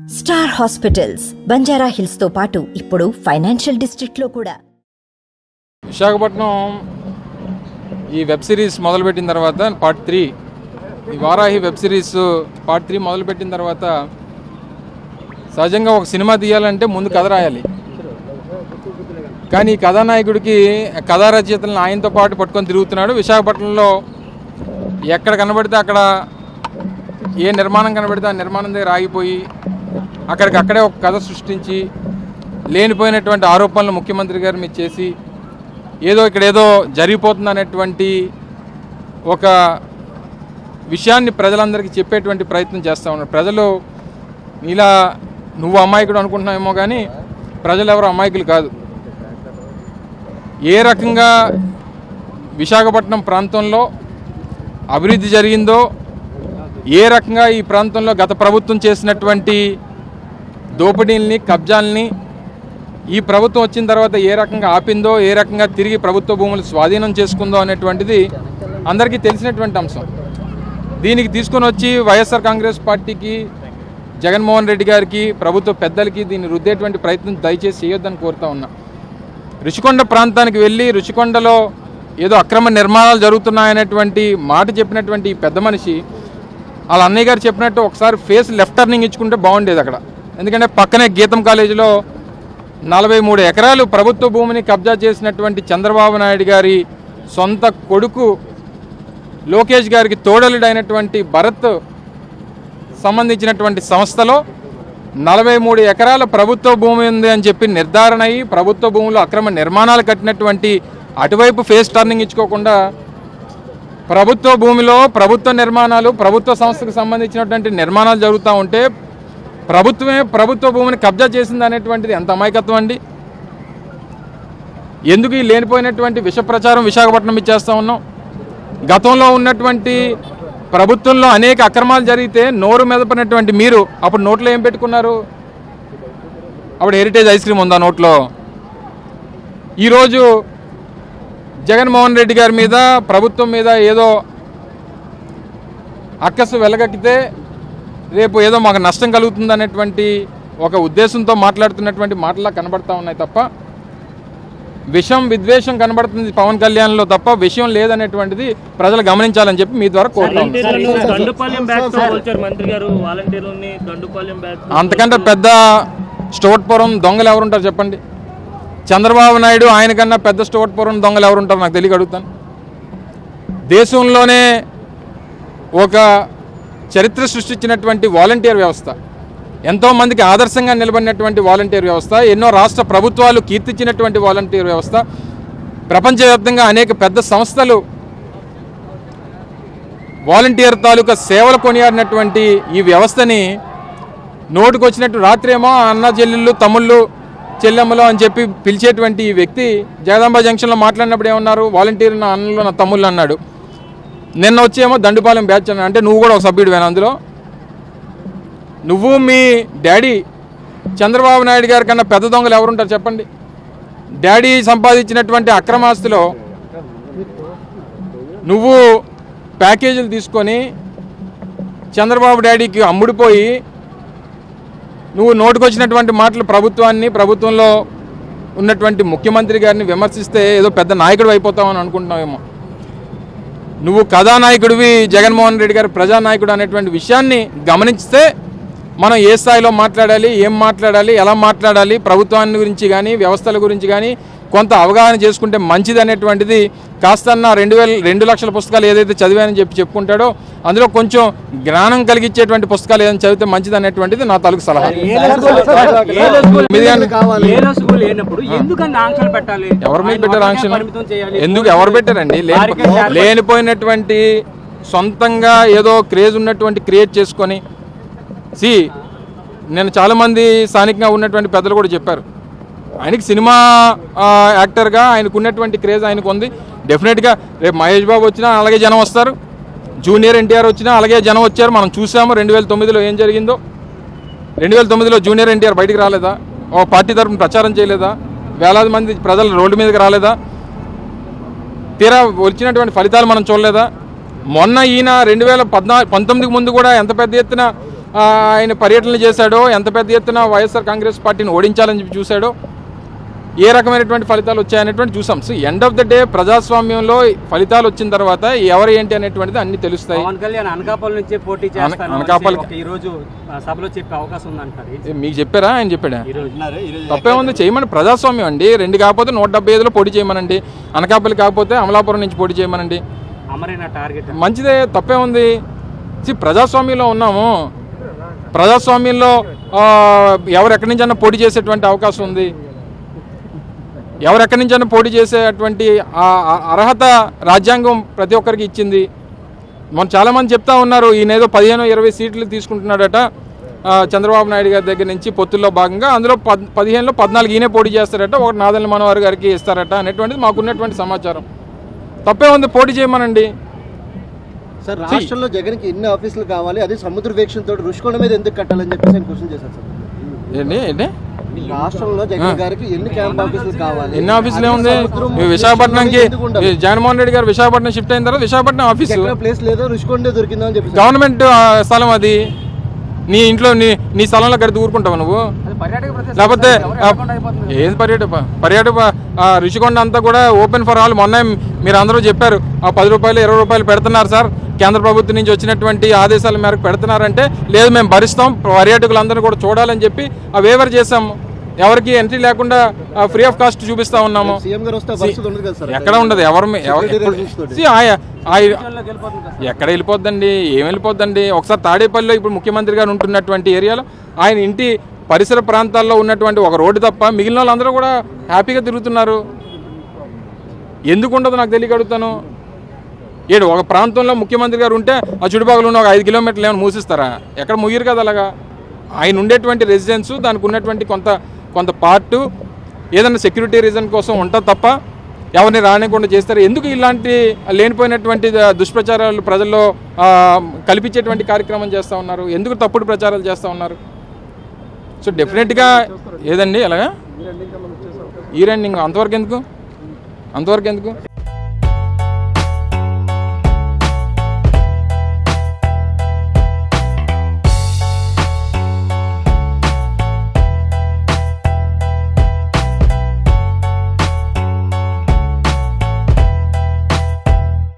Star hospitals Banjara hills తో పాటు ఇప్పుడు ఫైనాన్షియల్ డిస్ట్రిక్ట్ లో కూడా. విశాఖపట్నం ఈ వెబ్ సిరీస్ మొదలుపెట్టిన తర్వాత పార్ట్ 3 ఈ వారాహి వెబ్ సిరీస్ పార్ట్ 3 మొదలుపెట్టిన తర్వాత సహజంగా ఒక సినిమా తీయాలంటే ముందు కథ రాయాలి. కానీ ఈ కథానాయకుడికి కథా రచయితలను ఆయనతో పాటు పట్టుకొని తిరుగుతున్నాడు. విశాఖపట్నంలో ఎక్కడ కనబడితే అక్కడ ఏ నిర్మాణం కనబడితే ఆ నిర్మాణం దగ్గర ఆగిపోయి అక్కడికక్కడే ఒక కథ సృష్టించి లేనిపోయినటువంటి ఆరోపణలు ముఖ్యమంత్రి గారి మీద చేసి ఏదో జరిగిపోతుంది అనేటువంటి ఒక విషయాన్ని ప్రజలందరికీ చెప్పేటువంటి ప్రయత్నం చేస్తూ ఉన్నారు. ప్రజలు ఇలా నువ్వు అమాయకుడు అనుకుంటున్నావేమో కానీ ప్రజలు ఎవరు అమాయకులు కాదు. ఏ రకంగా విశాఖపట్నం ప్రాంతంలో అభివృద్ధి జరిగిందో, ఏ రకంగా ఈ ప్రాంతంలో గత ప్రభుత్వం చేసినటువంటి దోపిడీల్ని కబ్జాలని ఈ ప్రభుత్వం వచ్చిన తర్వాత ఏ రకంగా ఆపిందో, ఏ రకంగా తిరిగి ప్రభుత్వ భూములు స్వాధీనం చేసుకుందో అనేటువంటిది అందరికీ తెలిసినటువంటి అంశం. దీనికి తీసుకొని వచ్చి వైఎస్ఆర్ కాంగ్రెస్ పార్టీకి, జగన్మోహన్ రెడ్డి గారికి, ప్రభుత్వ పెద్దలకి దీన్ని రుద్దేటువంటి ప్రయత్నం దయచేసి చేయొద్దని కోరుతా ఉన్నా. రుషికొండ ప్రాంతానికి వెళ్ళి రుషికొండలో ఏదో అక్రమ నిర్మాణాలు జరుగుతున్నాయనేటువంటి మాట చెప్పినటువంటి పెద్ద మనిషి వాళ్ళ అన్నయ్య గారు చెప్పినట్టు ఒకసారి ఫేస్ లెఫ్ట్ టర్నింగ్ ఇచ్చుకుంటే బాగుండేది అక్కడ. ఎందుకంటే పక్కనే గీతం కాలేజీలో 43 ఎకరాలు ప్రభుత్వ భూమిని కబ్జా చేసినటువంటి చంద్రబాబు నాయుడు గారి సొంత కొడుకు లోకేష్ గారికి తోడలుడైనటువంటి భరత్ సంబంధించినటువంటి సంస్థలో 43 ఎకరాల ప్రభుత్వ భూమి ఉంది అని చెప్పి నిర్ధారణ అయ్యి ప్రభుత్వ భూములు అక్రమ నిర్మాణాలు కట్టినటువంటి అటువైపు ఫేస్ టర్నింగ్ ఇచ్చుకోకుండా ప్రభుత్వ భూమిలో ప్రభుత్వ నిర్మాణాలు, ప్రభుత్వ సంస్థకు సంబంధించినటువంటి నిర్మాణాలు జరుగుతూ ఉంటే ప్రభుత్వమే ప్రభుత్వ భూమిని కబ్జా చేసింది అనేటువంటిది ఎంత అమాయకత్వం అండి. ఎందుకు ఈ లేనిపోయినటువంటి విష ప్రచారం విశాఖపట్నం ఇచ్చేస్తూ ఉన్నాం? గతంలో ఉన్నటువంటి ప్రభుత్వంలో అనేక అక్రమాలు జరిగితే నోరు మెదపనటువంటి మీరు అప్పుడు నోట్లో ఏం పెట్టుకున్నారు? అప్పుడు హెరిటేజ్ ఐస్ క్రీమ్ ఉందా నోట్లో? ఈరోజు జగన్మోహన్ రెడ్డి గారి మీద, ప్రభుత్వం మీద ఏదో అక్కసు వెలగక్కితే రేపు ఏదో మాకు నష్టం కలుగుతుంది అనేటువంటి ఒక ఉద్దేశంతో మాట్లాడుతున్నటువంటి మాటలా కనబడతా ఉన్నాయి తప్ప విషం, విద్వేషం కనబడుతుంది పవన్ కళ్యాణ్లో తప్ప విషయం లేదనేటువంటిది ప్రజలు గమనించాలని చెప్పి మీ ద్వారా కోరుతాం. అంతకంటే పెద్ద స్టోట్పురం దొంగలు ఎవరుంటారు చెప్పండి? చంద్రబాబు నాయుడు ఆయన కన్నా పెద్ద స్టోట్పురం దొంగలు ఎవరుంటారు నాకు తెలియక అడుగుతాను. దేశంలోనే ఒక చరిత్ర సృష్టించినటువంటి వాలంటీర్ వ్యవస్థ, ఎంతోమందికి ఆదర్శంగా నిలబడినటువంటి వాలంటీర్ వ్యవస్థ, ఎన్నో రాష్ట్ర ప్రభుత్వాలు కీర్తించినటువంటి వాలంటీర్ వ్యవస్థ, ప్రపంచవ్యాప్తంగా అనేక పెద్ద సంస్థలు వాలంటీర్ తాలూకా సేవలు కొనియాడినటువంటి ఈ వ్యవస్థని నోటుకొచ్చినట్టు రాత్రేమో అన్న చెల్లెళ్ళు, తమ్ముళ్ళు, చెల్లెమ్మలు అని చెప్పి పిలిచేటువంటి ఈ వ్యక్తి జగదాంబ జంక్షన్లో మాట్లాడినప్పుడు ఏమన్నారు? వాలంటీర్ నా అన్నలు, నా తమ్ముళ్ళు అన్నాడు. నిన్న వచ్చేమో దండుపాలెం బ్యాచ్ అన్నా. అంటే నువ్వు కూడా ఒక సభ్యుడివేనా అందులో? నువ్వు మీ డాడీ చంద్రబాబు నాయుడు గారి కన్నా పెద్ద దొంగలు ఎవరుంటారు చెప్పండి? డాడీ సంపాదించినటువంటి అక్రమాస్తులో నువ్వు ప్యాకేజీలు తీసుకొని చంద్రబాబు డాడీకి అమ్ముడిపోయి నువ్వు నోటుకొచ్చినటువంటి మాటలు ప్రభుత్వాన్ని, ప్రభుత్వంలో ఉన్నటువంటి ముఖ్యమంత్రి గారిని విమర్శిస్తే ఏదో పెద్ద నాయకుడు అయిపోతావని అనుకుంటున్నావేమో. నువ్వు కథానాయకుడివి, జగన్మోహన్ రెడ్డి గారు ప్రజానాయకుడు అనేటువంటి విషయాన్ని గమనిస్తే మనం ఏ స్థాయిలో మాట్లాడాలి, ఏం మాట్లాడాలి, ఎలా మాట్లాడాలి, ప్రభుత్వాన్ని గురించి కానీ వ్యవస్థల గురించి కానీ కొంత అవగాహన చేసుకుంటే మంచిది అనేటువంటిది కాస్తన్న 2 లక్షల పుస్తకాలు ఏదైతే చదివానని చెప్పుకుంటాడో అందులో కొంచెం జ్ఞానం కలిగించేటువంటి పుస్తకాలు ఏదైనా చదివితే మంచిది అనేటువంటిది నా తాలూకు సలహా. ఎవరి మీద పెట్టారు ఆంక్షలు? ఎందుకు ఎవరు పెట్టారండి? లేనిపోయినటువంటి సొంతంగా ఏదో క్రేజ్ ఉన్నటువంటి క్రియేట్ చేసుకొని నేను చాలామంది స్థానికంగా ఉన్నటువంటి పెద్దలు కూడా చెప్పారు, ఆయనకి సినిమా యాక్టర్గా ఆయనకు ఉన్నటువంటి క్రేజ్ ఆయనకు ఉంది. డెఫినెట్గా రేపు మహేష్ బాబు వచ్చినా అలాగే జనం వస్తారు, జూనియర్ ఎన్టీఆర్ వచ్చినా అలాగే జనం వచ్చారు. మనం చూసాము 2009లో ఏం జరిగిందో. 2009లో జూనియర్ ఎన్టీఆర్ బయటికి రాలేదా? ఓ పార్టీ తరఫున ప్రచారం చేయలేదా? వేలాది మంది ప్రజలు రోడ్డు మీదకి రాలేదా? తీరా వచ్చినటువంటి ఫలితాలు మనం చూడలేదా? మొన్న ఈయన 2019 ముందు కూడా ఎంత పెద్ద ఎత్తున ఆయన పర్యటనలు చేశాడో, ఎంత పెద్ద ఎత్తున వైఎస్ఆర్ కాంగ్రెస్ పార్టీని ఓడించాలని చెప్పి చూశాడో, ఏ రకమైనటువంటి ఫలితాలు వచ్చాయనేటువంటి చూసాం. So end of the day ప్రజాస్వామ్యంలో ఫలితాలు వచ్చిన తర్వాత ఎవరు ఏంటి అనేటువంటిది అన్ని తెలుస్తాయి. మీకు చెప్పారా? ఆయన చెప్పాడా? తప్పే ఉంది, చేయమని. ప్రజాస్వామ్యం అండి. 2 కాకపోతే 175లో పోటీ చేయమనండి, అనకాపల్లి కాకపోతే అమలాపురం నుంచి పోటీ చేయమనండి, మంచిదే, తప్పే ఉంది. ప్రజాస్వామ్యంలో ఉన్నాము. ప్రజాస్వామ్యంలో ఎవరు ఎక్కడి నుంచి అన్నా పోటీ చేసేటువంటి అవకాశం ఉంది. ఎవరు ఎక్కడి నుంచి అన్నా పోటీ చేసేటువంటి అర్హత రాజ్యాంగం ప్రతి ఒక్కరికి ఇచ్చింది. మనం చాలామంది చెప్తా ఉన్నారు, ఈయన ఏదో 15-20 సీట్లు తీసుకుంటున్నాడట చంద్రబాబు నాయుడు గారి దగ్గర నుంచి పొత్తుల్లో భాగంగా. అందులో 15లో 14 ఈయనే పోటీ చేస్తారట, ఒకటి నాదెండ్ల మనోహర్ గారికి ఇస్తారట అనేటువంటిది మాకున్నటువంటి సమాచారం. తప్పే ఉంది, పోటీ చేయమనండి. సార్, రాష్ట్రంలో జగన్కి ఎన్ని ఆఫీసులు కావాలి, అదే సముద్ర వీక్షణతో రుషికొండ మీద ఎందుకు కట్టాలని చెప్పేసి ఆయన క్వశ్చన్ చేశారు సార్. ఏంటి రాష్ట్రంలో జగన్ గారికి ఎన్ని క్యాంప్ ఆఫీసులు కావాలి? ఎన్ని ఆఫీసులు ఏముంది? విశాఖపట్నంకి జగన్మోహన్ రెడ్డి గారు విశాఖపట్నం షిఫ్ట్ అయిన తర్వాత విశాఖపట్నం ఆఫీసు ప్లేస్ లేదా రుషికొండే దొరికిందని చెప్పి గవర్నమెంట్ స్థలం అది. నీ ఇంట్లో నీ స్థలంలో కడితే ఊరుకుంటావు నువ్వు? లేకపోతే ఏది పర్యాటక రుషికొండ అంతా కూడా ఓపెన్ ఫర్ ఆల్. మొన్న మీరు అందరూ చెప్పారు 10 రూపాయలు 20 రూపాయలు పెడుతున్నారు సార్, కేంద్ర ప్రభుత్వం నుంచి వచ్చినటువంటి ఆదేశాల మేరకు పెడుతున్నారంటే, లేదు మేము భరిస్తాం, పర్యాటకులందరూ కూడా చూడాలని చెప్పి ఆ వేవర్ చేసాము. ఎవరికి ఎంట్రీ లేకుండా ఫ్రీ ఆఫ్ కాస్ట్ చూపిస్తా ఉన్నాము. ఎక్కడ ఉండదు, ఎక్కడ వెళ్ళిపోద్దండి, ఏం వెళ్ళిపోద్దండి. ఒకసారి తాడేపల్లిలో ఇప్పుడు ముఖ్యమంత్రి గారు ఉంటున్నటువంటి ఏరియాలో ఆయన ఇంటి పరిసర ప్రాంతాల్లో ఉన్నటువంటి ఒక రోడ్డు తప్ప మిగిలిన వాళ్ళందరూ కూడా హ్యాపీగా తిరుగుతున్నారు. ఎందుకు ఉండదు నాకు తెలియగలుగుతాను. ఒక ప్రాంతంలో ముఖ్యమంత్రి గారు ఉంటే ఆ చుట్టుపక్కల ఉన్న ఒక 5 కిలోమీటర్లు ఏమైనా మూసిస్తారా? ఎక్కడ ముయ్యరు కదా. అలాగా ఆయన ఉండేటువంటి రెసిడెన్స్, దానికి ఉన్నటువంటి కొంత పార్టు ఏదైనా సెక్యూరిటీ రీజన్ కోసం ఉంటుంది తప్ప ఎవరిని రానికుండా చేస్తారు. ఎందుకు ఇలాంటి లేనిపోయినటువంటి దుష్ప్రచారాలు ప్రజల్లో కల్పించేటువంటి కార్యక్రమం చేస్తూ ఉన్నారు? ఎందుకు తప్పుడు ప్రచారాలు చేస్తూ ఉన్నారు? సో డెఫినెట్గా ఏదండి అలాగా ఈ రెండింగ్ అంతవరకు ఎందుకు